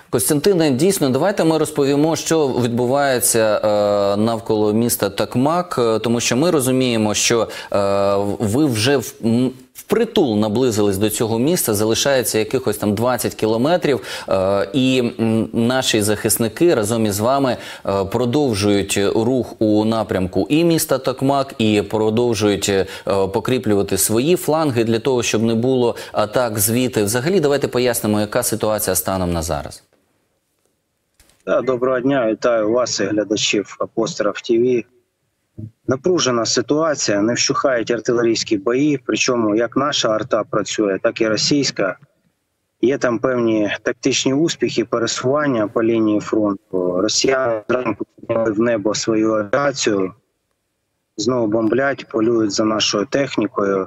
Костянтине, дійсно, давайте ми розповімо, що відбувається навколо міста Токмак, тому що ми розуміємо, що ви вже впритул наблизились до цього міста, залишається якихось там 20 кілометрів, і наші захисники разом із вами продовжують рух у напрямку і міста Токмак, і продовжують покріплювати свої фланги для того, щоб не було атак звідти. Взагалі, давайте пояснимо, яка ситуація станом на зараз. Доброго дня, вітаю вас і глядачів Апостроф ТВ. Напружена ситуація, не вщухають артилерійські бої, причому як наша арта працює, так і російська. Є там певні тактичні успіхи, пересування по лінії фронту. Росіяни зранку підняли в небо свою авіацію, знову бомблять, полюють за нашою технікою.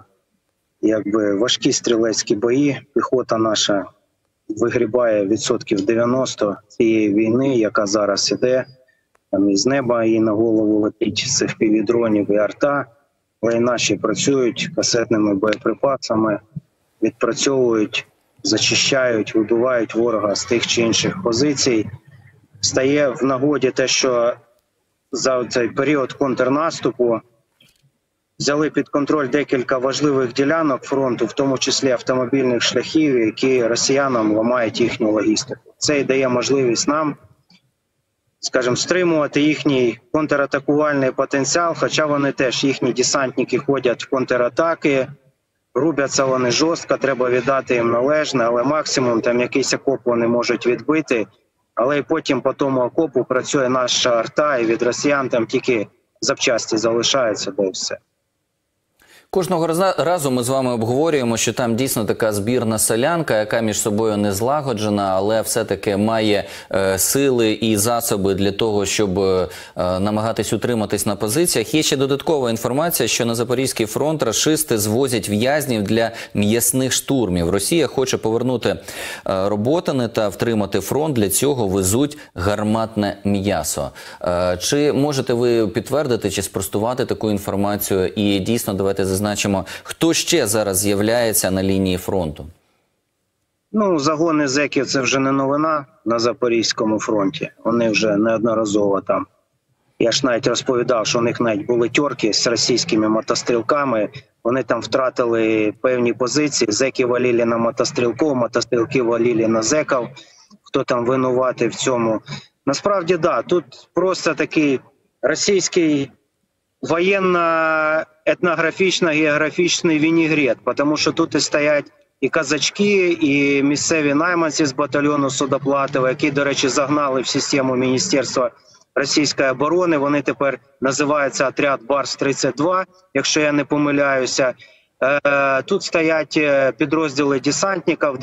Якби важкі стрілецькі бої, піхота наша вигрібає відсотків 90 цієї війни, яка зараз іде. Там із неба її на голову летить з FPV-дронів і арта. Але наші працюють касетними боєприпасами, відпрацьовують, зачищають, вибивають ворога з тих чи інших позицій. Стає в нагоді те, що за цей період контрнаступу взяли під контроль декілька важливих ділянок фронту, в тому числі автомобільних шляхів, які росіянам ламають їхню логістику. Це і дає можливість нам, скажімо, стримувати їхній контратакувальний потенціал, хоча вони теж, їхні десантники ходять в контратаки, рубяться вони жорстко, треба віддати їм належне, але максимум там якийсь окоп вони можуть відбити, але і потім по тому окопу працює наша арта, і від росіян там тільки запчасті залишаються, де все. Кожного разу ми з вами обговорюємо, що там дійсно така збірна селянка, яка між собою не злагоджена, але все-таки має сили і засоби для того, щоб намагатись утриматись на позиціях. Є ще додаткова інформація, що на Запорізький фронт рашисти звозять в'язнів для м'ясних штурмів. Росія хоче повернути Роботине та втримати фронт, для цього везуть гарматне м'ясо. Чи можете ви підтвердити чи спростувати таку інформацію? І дійсно, давайте зазначимо, хто ще зараз з'являється на лінії фронту? Ну, загони зеків – це вже не новина на Запорізькому фронті. Вони вже неодноразово там. Я ж навіть розповідав, що у них навіть були тьорки з російськими мотострілками. Вони там втратили певні позиції. Зеки валили на мотострілків, мотострілки валили на зеків. Хто там винуватий в цьому? Насправді, да, тут просто такий російський воєнно-етнографічно-географічний вінігрет, тому що тут і стоять і казачки, і місцеві найманці з батальйону Судоплатова, які, до речі, загнали в систему Міністерства російської оборони. Вони тепер називаються отряд Барс-32, якщо я не помиляюся. Тут стоять підрозділи десантників,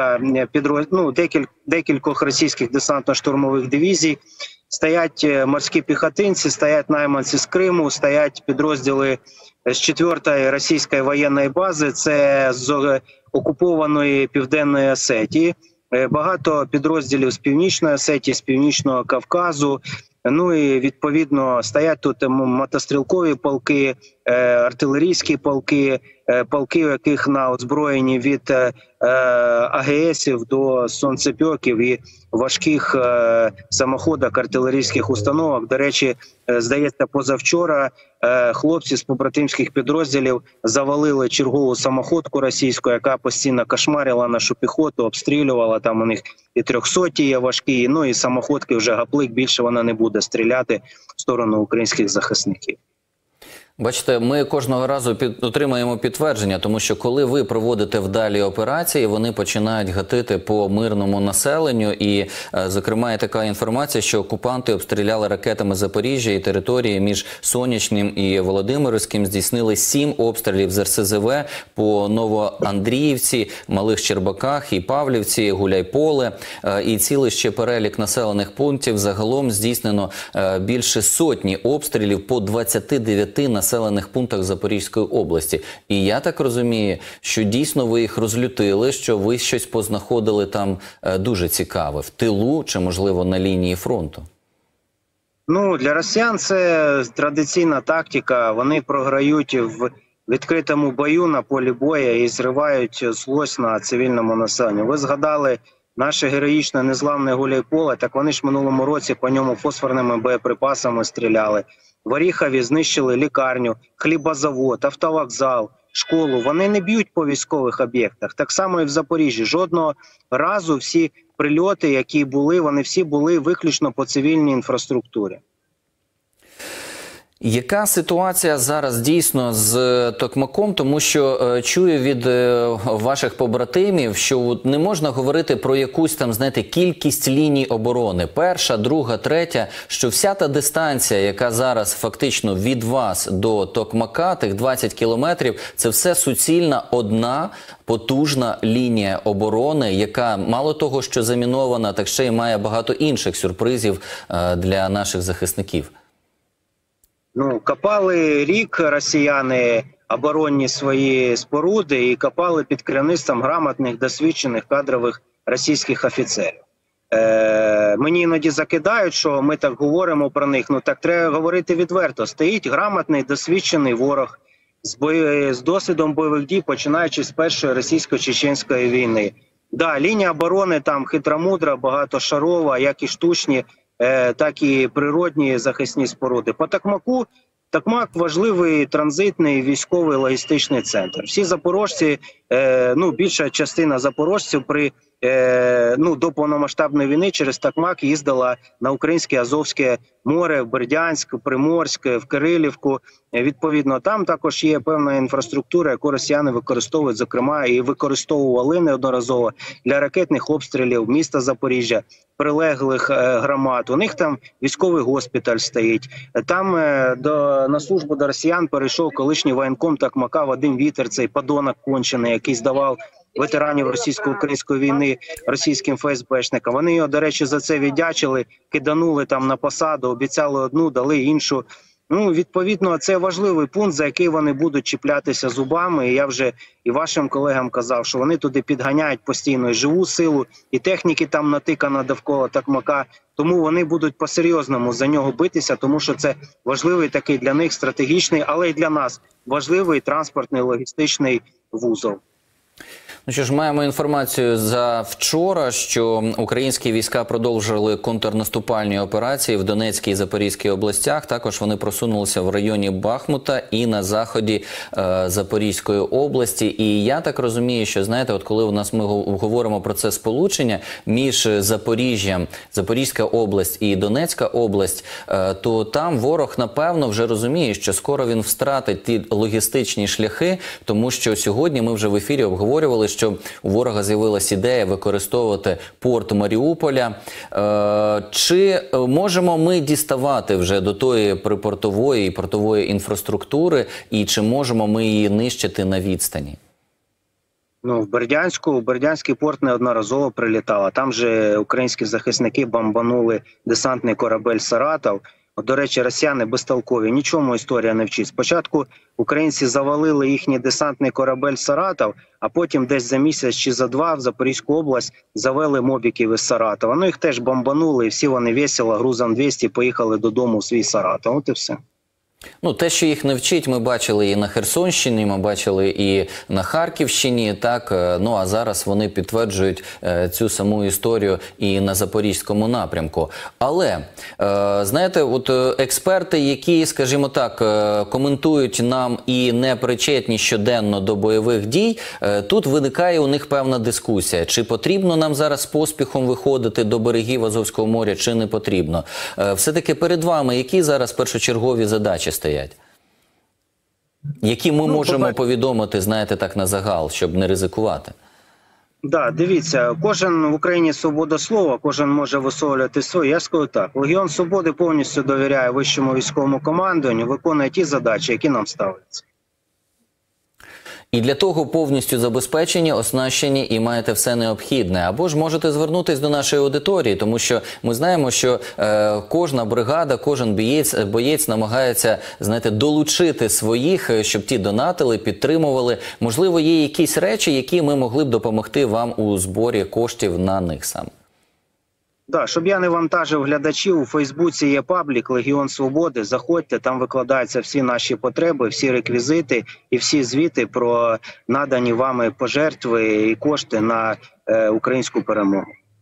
декількох російських десантно-штурмових дивізій. Стоять морські піхотинці, стоять найманці з Криму, стоять підрозділи з 4-ї російської воєнної бази, це з окупованої Південної Осетії. Багато підрозділів з Північної Осетії, з Північного Кавказу. Ну і відповідно стоять тут мотострілкові полки, артилерійські полки, полки, у яких на озброєнні від АГСів до сонцепьоків і важких самоходок артилерійських установок. До речі, здається, позавчора хлопці з побратимських підрозділів завалили чергову самоходку російську, яка постійно кошмарила нашу піхоту, обстрілювала. Там у них і 300-ті є важкі, ну і самоходки вже гаплик, більше вона не буде стріляти в сторону українських захисників. Бачите, ми кожного разу отримаємо підтвердження, тому що коли ви проводите вдалі операції, вони починають гатити по мирному населенню. І, зокрема, є така інформація, що окупанти обстріляли ракетами Запоріжжя і території між Сонячним і Володимирським. Здійснили 7 обстрілів з РСЗВ по Новоандріївці, Малих Щербаках і Павлівці, Гуляйполе. І цілий ще перелік населених пунктів. Загалом здійснено більше сотні обстрілів по 29 населених пунктах Запорізької області. І я так розумію, що дійсно ви їх розлютили, що ви щось познаходили там дуже цікаве в тилу чи, можливо, на лінії фронту. Ну, для росіян це традиційна тактика. Вони програють в відкритому бою на полі бою і зривають злость на цивільному населенню. Ви згадали Наше героїчне незламне Гуляйполе, так вони ж в минулому році по ньому фосфорними боєприпасами стріляли. В Оріхові знищили лікарню, хлібозавод, автовокзал, школу. Вони не б'ють по військових об'єктах. Так само і в Запоріжжі. Жодного разу всі прильоти, які були, вони всі були виключно по цивільній інфраструктурі. Яка ситуація зараз дійсно з Токмаком? Тому що чую від ваших побратимів, що не можна говорити про якусь там, знаєте, кількість ліній оборони. Перша, друга, третя, що вся та дистанція, яка зараз фактично від вас до Токмака, тих 20 кілометрів, це все суцільна одна потужна лінія оборони, яка мало того, що замінована, так ще й має багато інших сюрпризів для наших захисників. Ну, копали рік росіяни оборонні свої споруди і копали під керівництвом грамотних, досвідчених кадрових російських офіцерів. Мені іноді закидають, що ми так говоримо про них. Ну так треба говорити відверто. Стоїть грамотний, досвідчений ворог з досвідом бойових дій, починаючи з першої російсько-чеченської війни. Да, лінія оборони там хитромудра, багатошарова, як і штучні, так і природні захисні споруди. По Токмаку, Токмак – важливий транзитний військовий логістичний центр. Всі запорожці, більша частина запорожців до повномасштабної війни через Токмак їздила на українське Азовське море, в Бердянськ, в Приморськ, в Кирилівку. Відповідно, там також є певна інфраструктура, яку росіяни використовують, зокрема, і використовували неодноразово для ракетних обстрілів міста Запоріжжя, прилеглих громад. У них там військовий госпіталь стоїть. Там на службу до росіян перейшов колишній воєнком Токмака Вадим Вітер, цей подонок кончений, який здавав ветеранів російсько-української війни російським ФСБшникам. Вони його, до речі, за це віддячили, киданули там на посаду, обіцяли одну, дали іншу. Відповідно, це важливий пункт, за який вони будуть чіплятися зубами. І я вже і вашим колегам казав, що вони туди підганяють постійно і живу силу, і техніки там натикано довкола Токмака. Тому вони будуть по-серйозному за нього битися, тому що це важливий такий для них стратегічний, але й для нас важливий транспортний логістичний вузол. Ну що ж, маємо інформацію за вчора, що українські війська продовжили контрнаступальні операції в Донецькій і Запорізькій областях. Також вони просунулися в районі Бахмута і на заході Запорізької області. І я так розумію, що, знаєте, от коли ми говоримо про це сполучення між Запоріжжям, Запорізька область і Донецька область, то там ворог, напевно, вже розуміє, що скоро він втратить ті логістичні шляхи, тому що сьогодні ми вже в ефірі обговорювали, що у ворога з'явилась ідея використовувати порт Маріуполя. Чи можемо ми діставати вже до тої припортової і портової інфраструктури, і чи можемо ми її нищити на відстані? В Бердянський порт неодноразово прилітало. Там же українські захисники бомбанули десантний корабель «Саратов». До речі, росіяни безтолкові, нічому історія не вчить. Спочатку українці завалили їхній десантний корабель «Саратов», а потім десь за місяць чи за два в Запорізьку область завели мобіків із Саратова. Їх теж бомбанули, і всі вони весело, грузом 200, поїхали додому у свій Саратов. От і все. Те, що їх не вчить, ми бачили і на Херсонщині, ми бачили і на Харківщині, так, а зараз вони підтверджують цю саму історію і на Запорізькому напрямку. Але, знаєте, от експерти, які, скажімо так, коментують нам і не причетні щоденно до бойових дій, тут виникає у них певна дискусія. Чи потрібно нам зараз поспіхом виходити до берегів Азовського моря, чи не потрібно? Все-таки перед вами які зараз першочергові задачі стоять? Які ми можемо повідомити, знаєте, так на загал, щоб не ризикувати? Да, дивіться, кожен в Україні свобода слова, кожен може висловлювати своє. Я скажу так, Легіон Свободи повністю довіряє вищому військовому командуванню, виконує ті задачі, які нам ставляться. І для того повністю забезпечені, оснащені і маєте все необхідне. Або ж можете звернутися до нашої аудиторії, тому що ми знаємо, що кожна бригада, кожен боєць намагається, знаєте, долучити своїх, щоб ті донатили, підтримували. Можливо, є якісь речі, які ми могли б допомогти вам у зборі коштів на них саме. Да, щоб я не вантажив глядачів, у Фейсбуці є паблік «Легіон Свободи». Заходьте, там викладаються всі наші потреби, всі реквізити і всі звіти про надані вами пожертви і кошти на українську перемогу.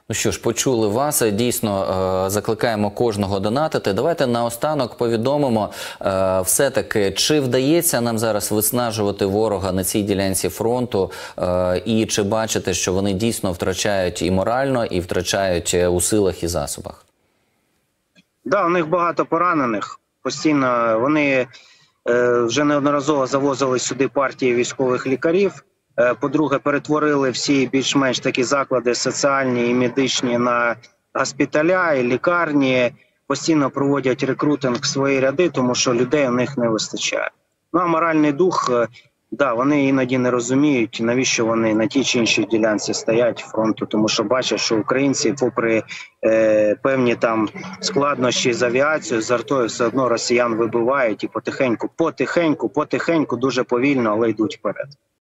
Ну що ж, почули вас. Дійсно, закликаємо кожного донатити. Давайте наостанок повідомимо все-таки, чи вдається нам зараз виснажувати ворога на цій ділянці фронту, і чи бачите, що вони дійсно втрачають і морально, і втрачають у силах і засобах? Да, у них багато поранених. Постійно вони вже неодноразово завозили сюди партії військових лікарів. По-друге, перетворили всі більш-менш такі заклади соціальні і медичні на госпіталя і лікарні. Постійно проводять рекрутинг в свої ряди, тому що людей у них не вистачає. Ну а моральний дух, да, вони іноді не розуміють, навіщо вони на тій чи іншій ділянці стоять фронту, тому що бачать, що українці, попри певні там складнощі з авіацією, з артою, все одно росіян вибивають і потихеньку, дуже повільно, але йдуть вперед.